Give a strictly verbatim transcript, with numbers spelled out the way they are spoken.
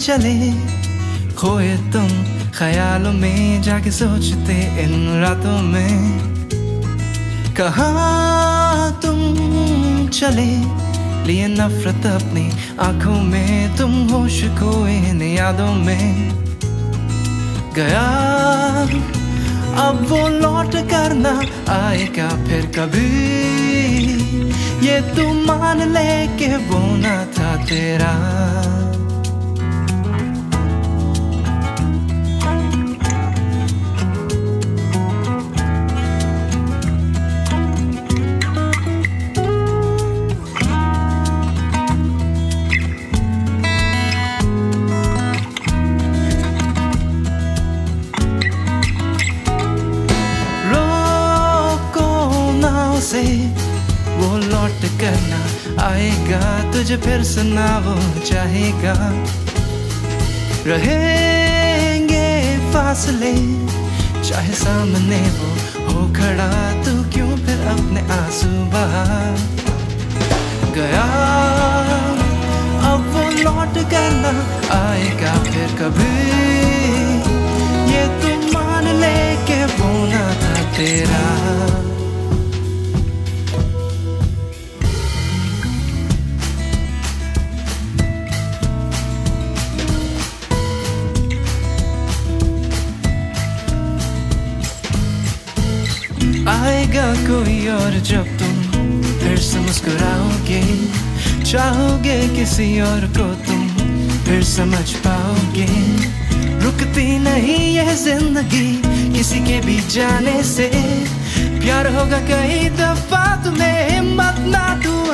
चले खोए तुम ख्यालों में जाके सोचते इन रातों में कहाँ तुम चले लिए नफरत अपनी आंखों में तुम होश खोए इन यादों में गया अब वो लौट कर ना आएगा फिर कभी ये तू मान ले के वो ना था तेरा से वो लौट करना आएगा तुझे फिर सुना वो चाहेगा रहेंगे फासले चाहे सामने वो हो खड़ा तू क्यों फिर अपने आंसू बहा गया अब वो लौट करना आएगा फिर कभी ये तू मान ले के वो ना था तेरा आएगा कोई और जब तुम फिर से मुस्कुराओगे चाहोगे किसी और को तुम फिर समझ पाओगे रुकती नहीं यह जिंदगी किसी के भी जाने से प्यार होगा कई दफा तुम्हें हिम्मत ना तू